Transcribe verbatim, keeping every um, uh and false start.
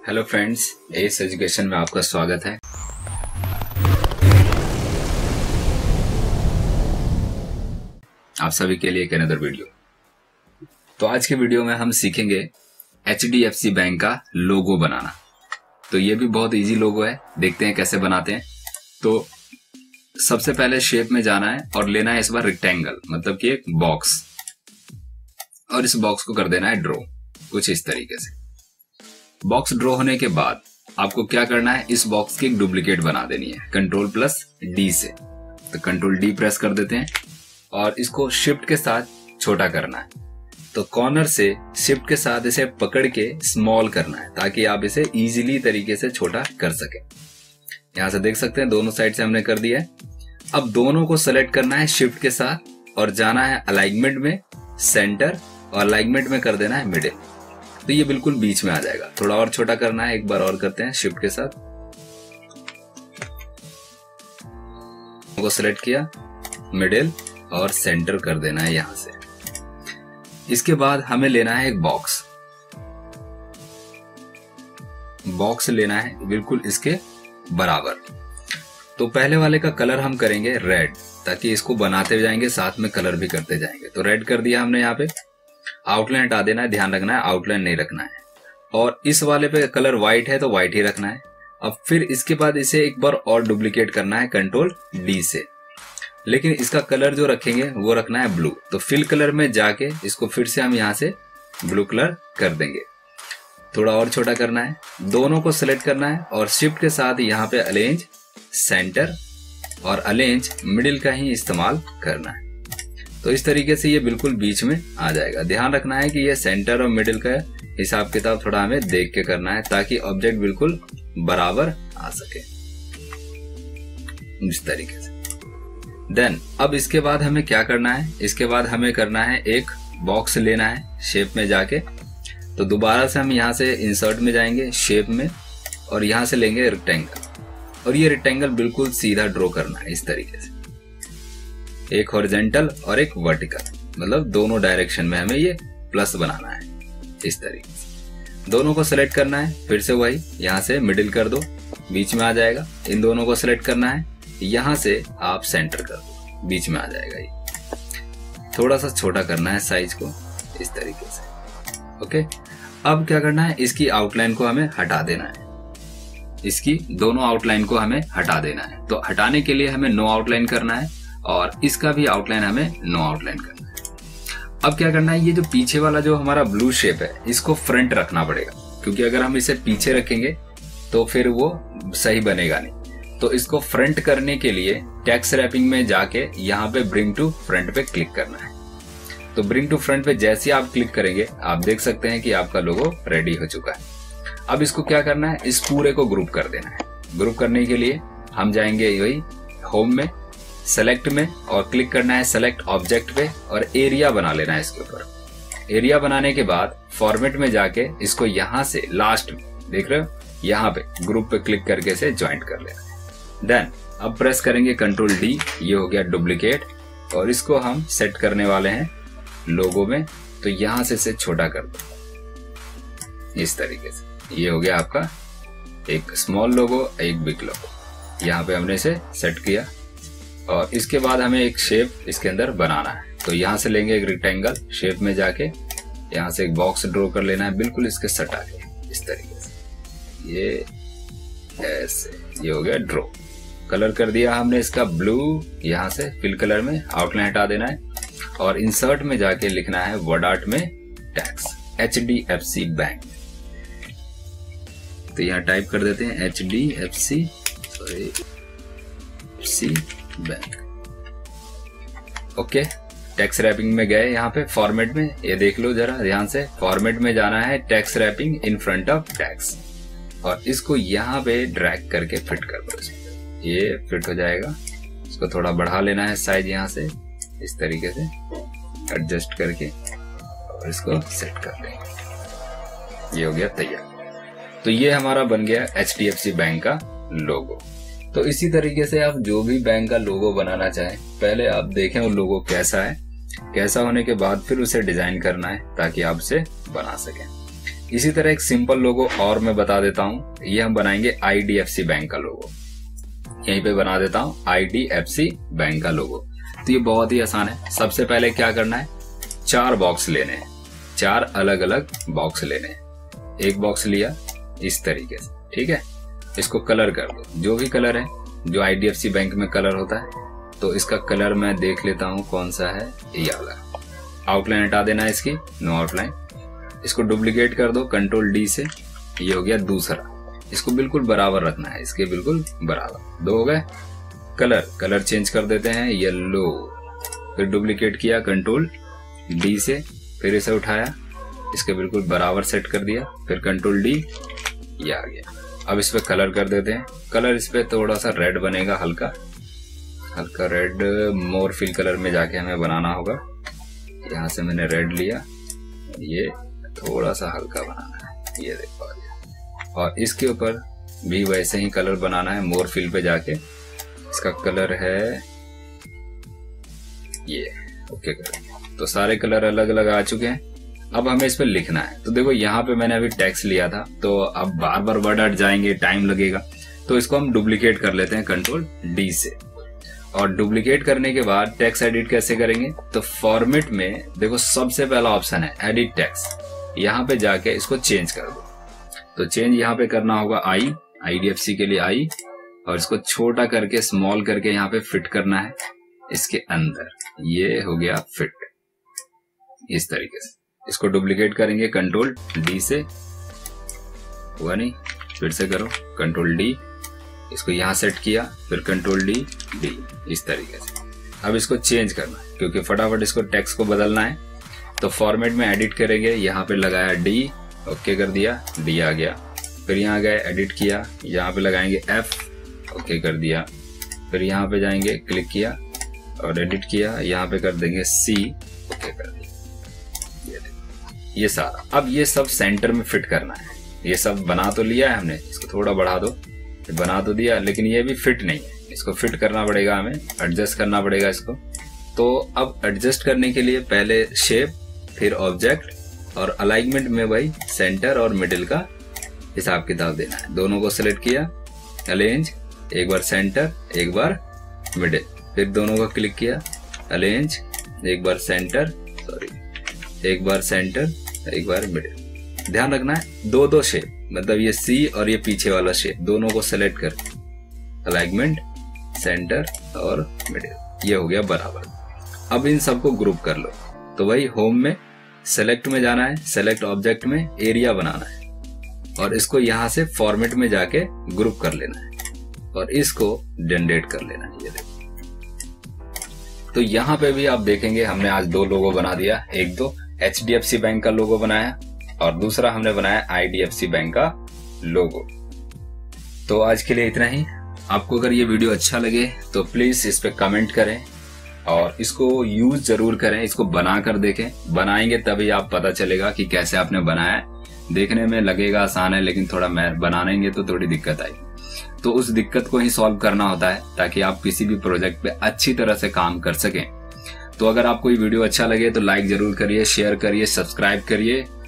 Hello friends, S education में आपका स्वागत है। आप सभी के लिए एक अनदर वीडियो। तो आज के वीडियो में हम सीखेंगे H D F C bank का लोगो बनाना। तो ये भी बहुत इजी लोगो है, देखते हैं कैसे बनाते हैं। तो सबसे पहले शेप में जाना है और लेना है इस बार रेक्टेंगल, मतलब कि एक बॉक्स, और इस बॉक्स को कर देना है ड्रॉ कुछ इस तरीके से। बॉक्स ड्रॉ होने के बाद आपको क्या करना है, इस बॉक्स की एक डुप्लीकेट बना देनी है कंट्रोल प्लस डी से। तो कंट्रोल डी प्रेस कर देते हैं और इसको शिफ्ट के साथ छोटा करना है। तो कॉर्नर से शिफ्ट के साथ इसे पकड़ के स्मॉल करना है ताकि आप इसे इजीली तरीके से छोटा कर सके। यहां से देख सकते हैं दोनों साइड से हमने कर दिया है। अब दोनों को सेलेक्ट करना है शिफ्ट के साथ और जाना है अलाइनमेंट में, सेंटर, और अलाइनमेंट में कर देना है मिडिल। तो ये बिल्कुल बीच में आ जाएगा। थोड़ा और छोटा करना है, एक बार और करते हैं शिफ्ट के साथ, को सिलेक्ट किया, मिडिल और सेंटर कर देना है यहां से। इसके बाद हमें लेना है एक बॉक्स बॉक्स लेना है बिल्कुल इसके बराबर। तो पहले वाले का कलर हम करेंगे रेड, ताकि इसको बनाते जाएंगे साथ में कलर भी करते जाएंगे। तो रेड कर दिया हमने। यहाँ पे आउटलाइन हटा देना है, ध्यान रखना है आउटलाइन नहीं रखना है। और इस वाले पे कलर व्हाइट है तो व्हाइट ही रखना है। अब फिर इसके बाद इसे एक बार और डुप्लीकेट करना है कंट्रोल डी से, लेकिन इसका कलर जो रखेंगे वो रखना है ब्लू। तो फिल कलर में जाके इसको फिर से हम यहाँ से ब्लू कलर कर देंगे। थोड़ा और छोटा करना है, दोनों को सिलेक्ट करना है और शिफ्ट के साथ यहाँ पे अलेंज, सेंटर और अलेंज मिडिल का ही इस्तेमाल करना है। तो इस तरीके से ये बिल्कुल बीच में आ जाएगा। ध्यान रखना है कि ये सेंटर और मिडिल का हिसाब किताब थोड़ा हमें देख के करना है ताकि ऑब्जेक्ट बिल्कुल बराबर आ सके इस तरीके से। देन अब इसके बाद हमें क्या करना है, इसके बाद हमें करना है एक बॉक्स लेना है शेप में जाके। तो दोबारा से हम यहाँ से इंसर्ट में जाएंगे, शेप में, और यहाँ से लेंगे रेक्टेंगल, और ये रेक्टेंगल बिल्कुल सीधा ड्रॉ करना है इस तरीके से, एक हॉरिजॉन्टल और एक वर्टिकल, मतलब दोनों डायरेक्शन में हमें ये प्लस बनाना है इस तरीके से। दोनों को सिलेक्ट करना है, फिर से वही यहाँ से मिडिल कर दो, बीच में आ जाएगा। इन दोनों को सिलेक्ट करना है, यहाँ से आप सेंटर कर दो, बीच में आ जाएगा ये। थोड़ा सा छोटा करना है साइज को इस तरीके से। ओके, अब क्या करना है, इसकी आउटलाइन को हमें हटा देना है। इसकी दोनों आउटलाइन को हमें हटा देना है। तो हटाने के लिए हमें नो आउटलाइन करना है और इसका भी आउटलाइन हमें नो आउटलाइन करना है। अब क्या करना है, ये जो पीछे वाला जो हमारा ब्लू शेप है इसको फ्रंट रखना पड़ेगा, क्योंकि अगर हम इसे पीछे रखेंगे तो फिर वो सही बनेगा नहीं। तो इसको फ्रंट करने के लिए टेक्स्ट रैपिंग में जाके यहाँ पे ब्रिंग टू फ्रंट पे क्लिक करना है। तो ब्रिंग टू फ्रंट पे जैसे ही आप क्लिक करेंगे आप देख सकते हैं कि आपका लोगो रेडी हो चुका है। अब इसको क्या करना है, इस पूरे को ग्रुप कर देना है। ग्रुप करने के लिए हम जाएंगे वही होम में, सेलेक्ट में, और क्लिक करना है सेलेक्ट ऑब्जेक्ट पे और एरिया बना लेना है इसके ऊपर। एरिया बनाने के बाद फॉर्मेट में जाके इसको यहाँ से लास्ट में देख रहे हो, यहाँ पे ग्रुप पे क्लिक करके से ज्वाइंट कर लेना है। देन अब प्रेस करेंगे कंट्रोल डी, ये हो गया डुप्लीकेट, और इसको हम सेट करने वाले हैं लोगो में। तो यहाँ से इसे छोटा कर दो इस तरीके से। ये हो गया आपका एक स्मॉल लोगो, एक बिग लोगो। यहाँ पे हमने इसे सेट किया और इसके बाद हमें एक शेप इसके अंदर बनाना है। तो यहाँ से लेंगे एक रेक्टेंगल, शेप में जाके यहाँ से एक बॉक्स ड्रॉ कर लेना है बिल्कुल इसके सटा के इस तरीके से। ये ऐसे, ये हो गया ड्रॉ। कलर कर दिया हमने इसका ब्लू, यहाँ से फिल कलर में आउटलाइन हटा देना है और इंसर्ट में जाके लिखना है वर्ड आर्ट में text H D F C bank. तो यहाँ टाइप कर देते हैं H D F C sorry C bank. Okay, text wrapping में गए, यहाँ पे फॉर्मेट में, ये देख लो जरा ध्यान से, फॉर्मेट में जाना है text wrapping in front of text, और इसको यहाँ पे ड्रैग करके फिट कर दो। ये फिट हो जाएगा। इसको थोड़ा बढ़ा लेना है साइज, यहाँ से इस तरीके से एडजस्ट करके और इसको सेट कर लेंगे। ये हो गया तैयार। तो ये हमारा बन गया H D F C bank का लोगो। तो इसी तरीके से आप जो भी बैंक का लोगो बनाना चाहें, पहले आप देखें वो लोगो कैसा है, कैसा होने के बाद फिर उसे डिजाइन करना है ताकि आप उसे बना सकें। इसी तरह एक सिंपल लोगो और मैं बता देता हूँ, ये हम बनाएंगे I D F C bank का लोगो। यहीं पे बना देता हूँ I D F C bank का लोगो। तो ये बहुत ही आसान है। सबसे पहले क्या करना है, चार बॉक्स लेने हैं, चार अलग अलग बॉक्स लेने हैं। एक बॉक्स लिया इस तरीके से, ठीक है। इसको कलर कर दो, जो भी कलर है, जो I D F C bank में कलर होता है। तो इसका कलर मैं देख लेता हूँ कौन सा है, ये वाला। आउटलाइन हटा देना है इसकी, नो आउटलाइन। इसको डुप्लीकेट कर दो कंट्रोल डी से, ये हो गया दूसरा। इसको बिल्कुल बराबर रखना है, इसके बिल्कुल बराबर। दो हो गए। कलर कलर चेंज कर देते हैं, येलो। फिर डुप्लीकेट किया कंट्रोल डी से, फिर इसे उठाया, इसके बिल्कुल बराबर सेट कर दिया, फिर कंट्रोल डी, ये आ गया। अब इस पे कलर कर देते हैं। कलर इस पे थोड़ा सा रेड बनेगा, हल्का हल्का रेड। मोर फिल कलर में जाके हमें बनाना होगा। यहाँ से मैंने रेड लिया, ये थोड़ा सा हल्का बनाना है, ये देखो आ गया। और इसके ऊपर भी वैसे ही कलर बनाना है, मोर फिल पे जाके। इसका कलर है ये, ओके कर। तो सारे कलर अलग अलग आ चुके हैं। अब हमें इस पे लिखना है। तो देखो यहाँ पे मैंने अभी टेक्स्ट लिया था, तो अब बार बार वर्ड हट जाएंगे, टाइम लगेगा। तो इसको हम डुप्लीकेट कर लेते हैं कंट्रोल डी से। और डुप्लीकेट करने के बाद टेक्स्ट एडिट कैसे करेंगे, तो फॉर्मेट में देखो सबसे पहला ऑप्शन है एडिट टेक्स्ट। यहाँ पे जाके इसको चेंज कर दो। तो चेंज यहाँ पे करना होगा आई, आई डी एफ सी के लिए आई, और इसको छोटा करके स्मॉल करके यहाँ पे फिट करना है इसके अंदर। ये हो गया फिट, इस तरीके से। इसको डुप्लीकेट करेंगे कंट्रोल डी से, हुआ नहीं, फिर से करो कंट्रोल डी। इसको यहाँ सेट किया, फिर कंट्रोल डी डी, इस तरीके से। अब इसको चेंज करना है क्योंकि फटाफट इसको टेक्स्ट को बदलना है। तो फॉर्मेट में एडिट करेंगे, यहाँ पे लगाया डी, ओके कर दिया, डी आ गया। फिर यहाँ गए एडिट किया, यहाँ पे लगाएंगे एफ, ओके कर दिया। फिर यहाँ पे जाएंगे, क्लिक किया और एडिट किया, यहाँ पे कर देंगे सी, ओके कर दिया। ये देखो ये सारा। अब ये सब सेंटर में फिट करना है। ये सब बना तो लिया है हमने, इसको थोड़ा बढ़ा दो, बना तो दिया, लेकिन ये भी फिट नहीं है। इसको फिट करना पड़ेगा, हमें एडजस्ट करना पड़ेगा इसको। तो अब एडजस्ट करने के लिए पहले शेप, फिर ऑब्जेक्ट, और अलाइनमेंट में भाई सेंटर और मिडिल का हिसाब किताब देना है। दोनों को सिलेक्ट किया, अलेंज, एक बार सेंटर, एक बार मिडिल। फिर दोनों को क्लिक किया, अलेंज, एक बार सेंटर, सॉरी एक बार सेंटर, एक बार मिडिल। ध्यान रखना है दो दो शेप, मतलब ये सी और ये पीछे वाला शेप, दोनों को सेलेक्ट कर, अलाइनमेंट, सेंटर और मिडिल। ये हो गया बराबर। अब इन सबको ग्रुप कर लो। तो भाई होम में सेलेक्ट में जाना है, सेलेक्ट ऑब्जेक्ट में एरिया बनाना है, और इसको यहां से फॉर्मेट में जाके ग्रुप कर लेना है, और इसको जनरेट कर लेना है। ये देखो, तो यहाँ पे भी आप देखेंगे हमने आज दो लोगो बना दिया। एक तो H D F C bank का लोगो बनाया, और दूसरा हमने बनाया I D F C bank का लोगो। तो आज के लिए इतना ही। आपको अगर ये वीडियो अच्छा लगे तो प्लीज इस पे कमेंट करें और इसको यूज जरूर करें, इसको बना कर देखें। बनाएंगे तभी आप पता चलेगा कि कैसे आपने बनाया है। देखने में लगेगा आसान है, लेकिन थोड़ा मैं बनाएंगे तो थोड़ी दिक्कत आएगी। तो उस दिक्कत को ही सॉल्व करना होता है ताकि आप किसी भी प्रोजेक्ट पे अच्छी तरह से काम कर सकें। तो अगर आपको ये वीडियो अच्छा लगे तो लाइक जरूर करिए, शेयर करिए, सब्सक्राइब करिए